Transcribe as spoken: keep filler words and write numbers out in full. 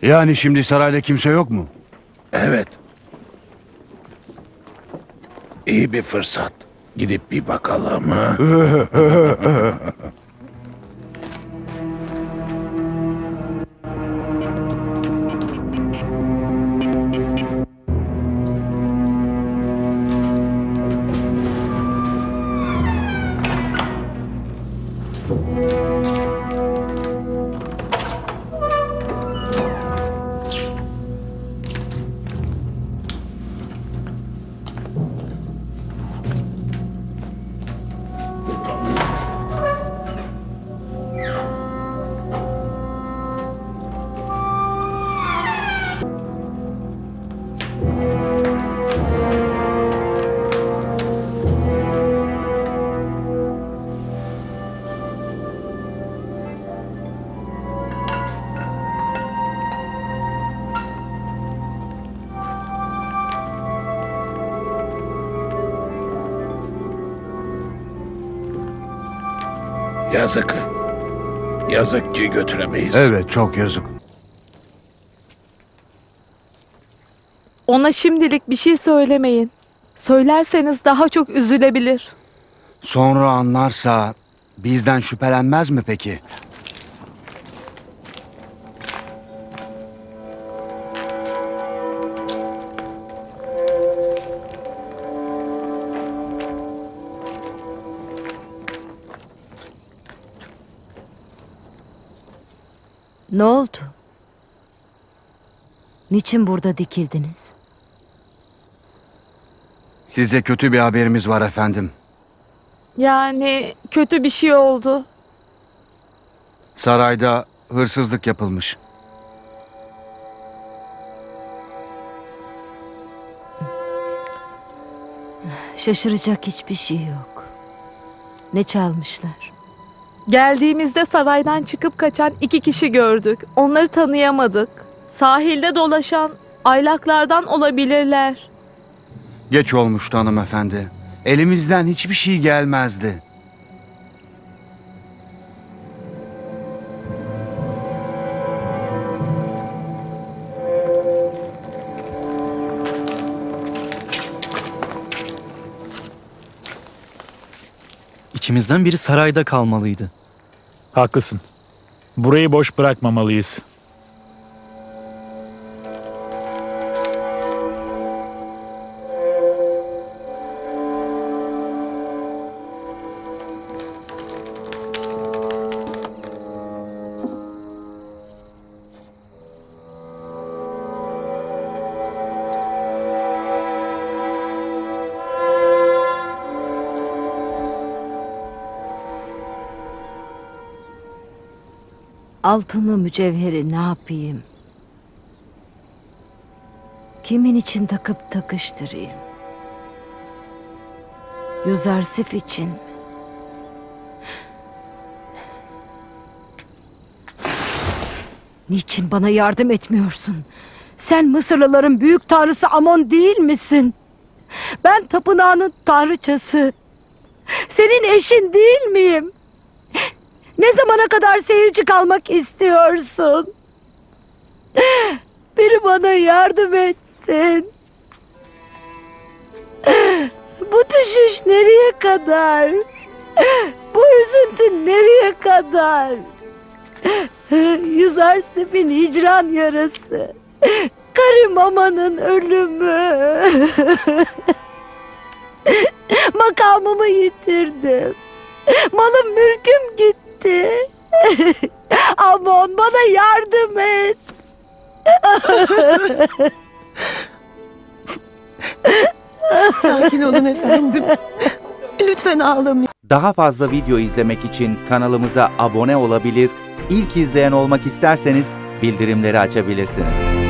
Yani şimdi sarayda kimse yok mu? Evet. İyi bir fırsat. Gidip bir bakalım ha. Yazık. Yazık ki götüremeyiz. Evet, çok yazık. Ona şimdilik bir şey söylemeyin. Söylerseniz daha çok üzülebilir. Sonra anlarsa bizden şüphelenmez mi peki? Ne oldu? Niçin burada dikildiniz? Size kötü bir haberimiz var efendim. Yani kötü bir şey oldu. Sarayda hırsızlık yapılmış. Şaşıracak hiçbir şey yok. Ne çalmışlar? Geldiğimizde saraydan çıkıp kaçan iki kişi gördük. Onları tanıyamadık. Sahilde dolaşan aylaklardan olabilirler. Geç olmuştu hanımefendi. Elimizden hiçbir şey gelmezdi. İçimizden biri sarayda kalmalıydı. Haklısın. Burayı boş bırakmamalıyız. Altını mücevheri ne yapayım? Kimin için takıp takıştırayım? Yüzarsif için mi? Niçin bana yardım etmiyorsun? Sen Mısırlıların büyük tanrısı Amon değil misin? Ben tapınağının tanrıçası. Senin eşin değil miyim? Ne zamana kadar seyirci kalmak istiyorsun? Biri bana yardım etsin. Bu düşüş nereye kadar? Bu üzüntü nereye kadar? Yüzarsif'in hicran yarası. Karım Aman'ın ölümü. Makamımı yitirdim. Malım mülküm gitti. Amon, bana yardım et. Sakin olun efendim. Lütfen ağlamayın. Daha fazla video izlemek için kanalımıza abone olabilir, ilk izleyen olmak isterseniz bildirimleri açabilirsiniz.